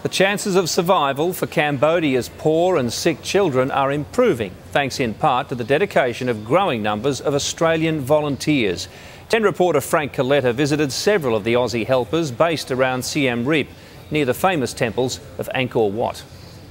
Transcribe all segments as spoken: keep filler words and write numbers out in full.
The chances of survival for Cambodia's poor and sick children are improving, thanks in part to the dedication of growing numbers of Australian volunteers. ten reporter Frank Coletta visited several of the Aussie helpers based around Siem Reap, near the famous temples of Angkor Wat.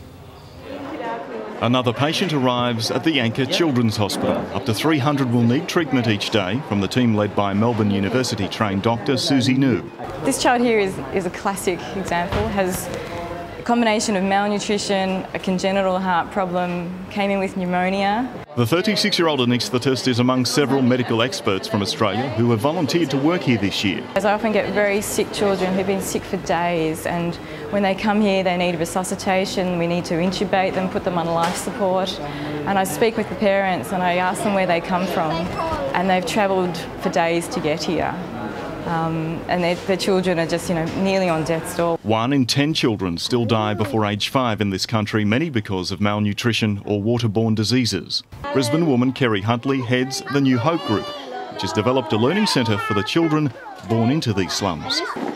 Another patient arrives at the Angkor Children's Hospital. Up to three hundred will need treatment each day, from the team led by Melbourne University-trained doctor Susie New. This child here is, is a classic example, has a combination of malnutrition, a congenital heart problem, came in with pneumonia. The thirty-six-year-old anaesthetist is among several medical experts from Australia who have volunteered to work here this year. As I often get very sick children who've been sick for days, and when they come here they need resuscitation, we need to intubate them, put them on life support. And I speak with the parents and I ask them where they come from, and they've travelled for days to get here. Um, and their, their children are just, you know, nearly on death's door. One in ten children still die before age five in this country, many because of malnutrition or waterborne diseases. Brisbane woman Kerry Huntley heads the New Hope Group, which has developed a learning centre for the children born into these slums.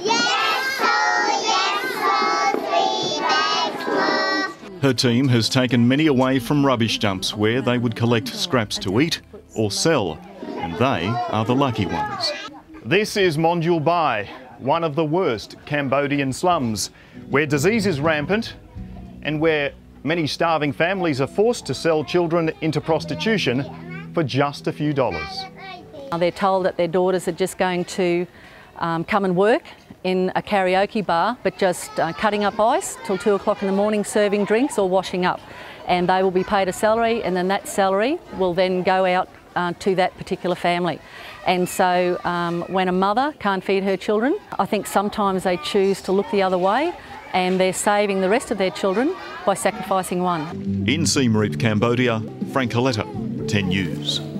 Her team has taken many away from rubbish dumps where they would collect scraps to eat or sell, and they are the lucky ones. This is Monjul Bai, one of the worst Cambodian slums, where disease is rampant and where many starving families are forced to sell children into prostitution for just a few dollars. They're told that their daughters are just going to um, come and work in a karaoke bar, but just uh, cutting up ice till two o'clock in the morning, serving drinks or washing up. And they will be paid a salary, and then that salary will then go out Uh, to that particular family. And so um, when a mother can't feed her children, I think sometimes they choose to look the other way, and they're saving the rest of their children by sacrificing one. In Siem Reap, Cambodia, Frank Coletta, ten News.